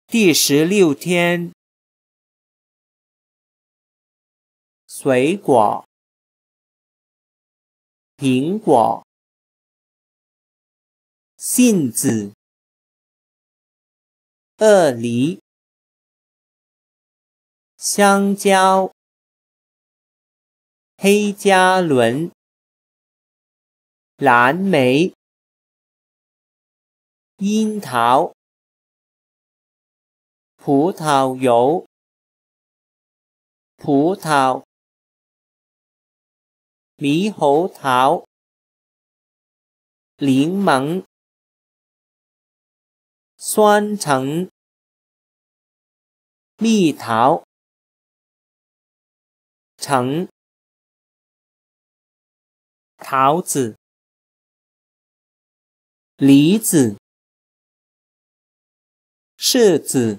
第16天，水果，苹果，杏子，鳄梨，香蕉，黑加仑，蓝莓，樱桃，葡萄柚，葡萄，猕猴桃，柠檬，酸橙，蜜桃，橙，桃子，梨子，柿子，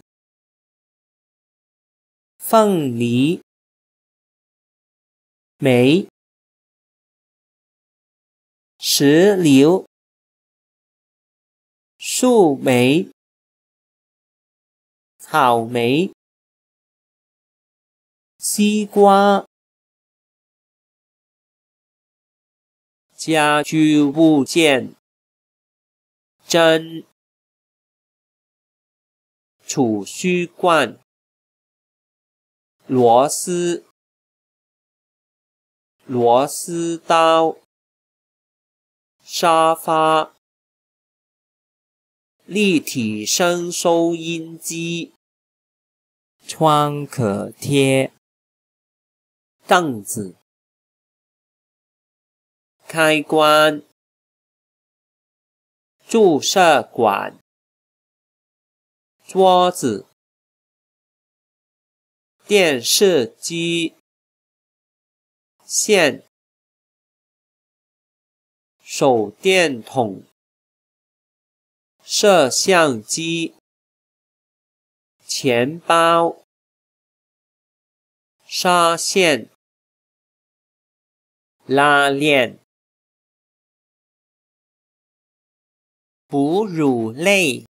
凤梨，梅，石榴，树莓，草莓，西瓜。家居物件：针、储蓄罐、螺丝、螺丝刀、沙发、立体声收音机、创可贴、凳子、开关、注射管、桌子、电视机、线、手电筒、摄像机、钱包、纱线、拉链、哺乳类、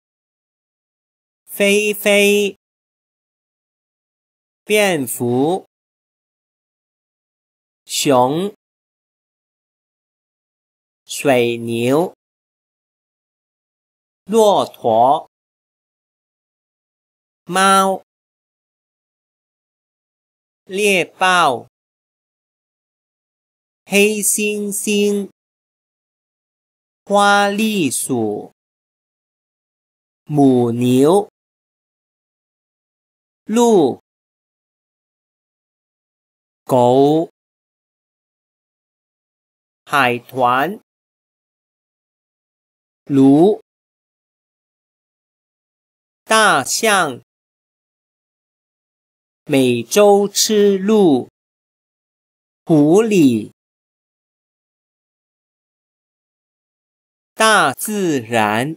狒狒、蝙蝠、熊、水牛、骆驼、猫、猎豹、黑猩猩、花栗鼠、母牛、鹿、狗、海豚、驴、大象、美洲赤鹿、狐狸。大自然，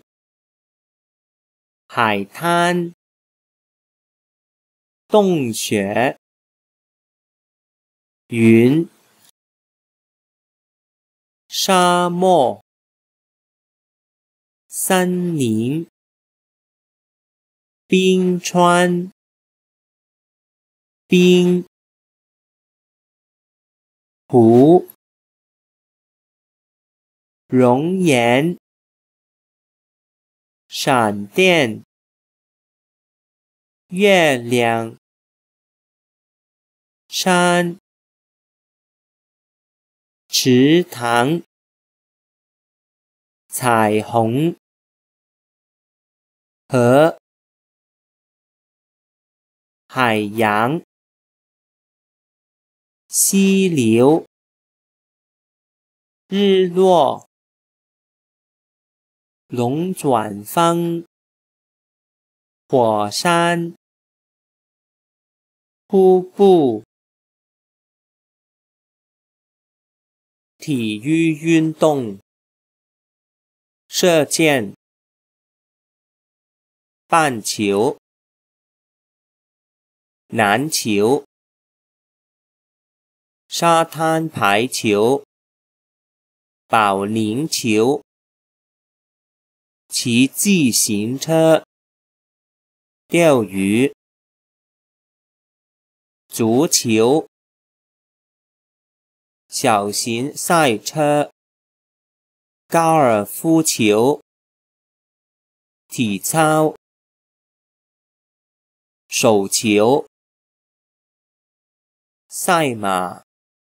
海滩、洞穴、云、沙漠、森林、冰川、冰、湖、熔岩、闪电、月亮、山、池塘、彩虹、河、海洋、溪流、日落、龙转峰、火山、瀑布、体育运动、射箭、棒球、篮球、沙滩排球、保龄球、骑自行车。 钓鱼，足球，小型赛车，高尔夫球，体操，手球，赛马，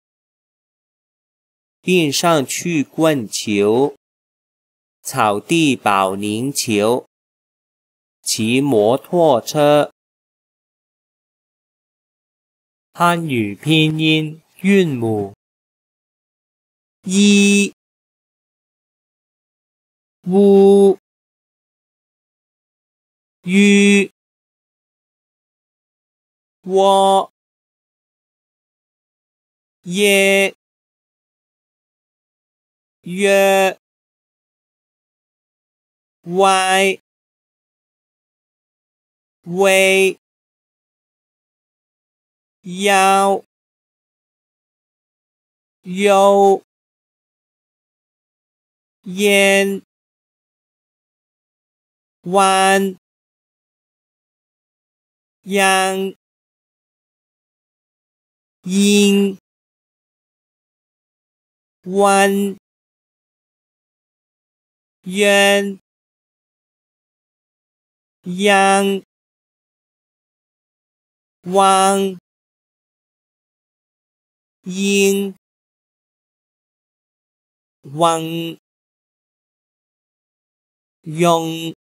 冰上曲棍球，草地保龄球，骑摩托车。汉语拼音韵母一、乌、于、窝、耶、约、歪、微、腰、优、烟、弯、央、阴、弯、渊、央、汪、英、汪、庸。